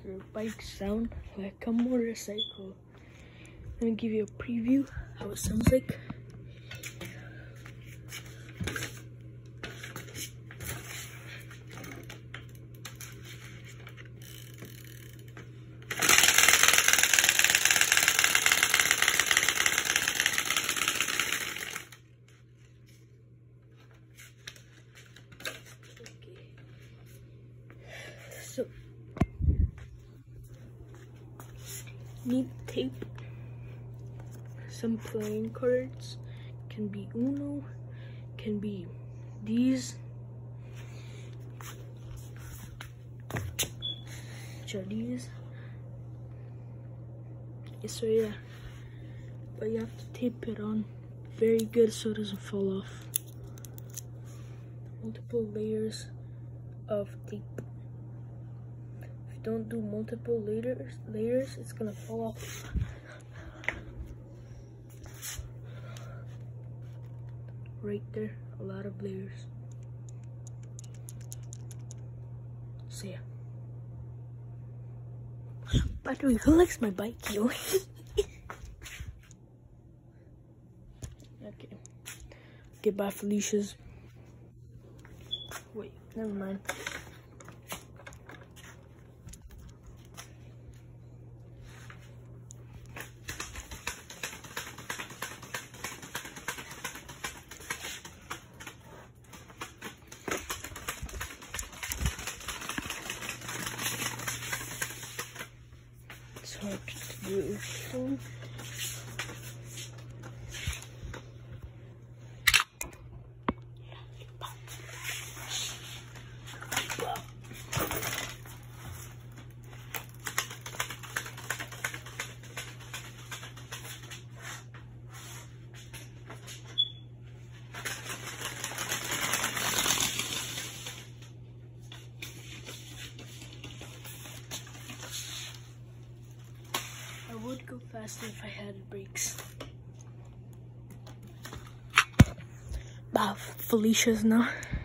your bike sound like a motorcycle. Let me give you a preview how it sounds like. So, need tape, some playing cards, can be Uno, can be these, which are these. So yeah, but you have to tape it on very good so it doesn't fall off. Multiple layers of tape. Don't do multiple layers, it's gonna fall off. Right there, a lot of layers. So yeah. By the way, who likes my bike, yo? Okay. Goodbye, Felicia's. Wait, never mind. It's hard to do. I would go faster if I had brakes. Bah, Felicia's now.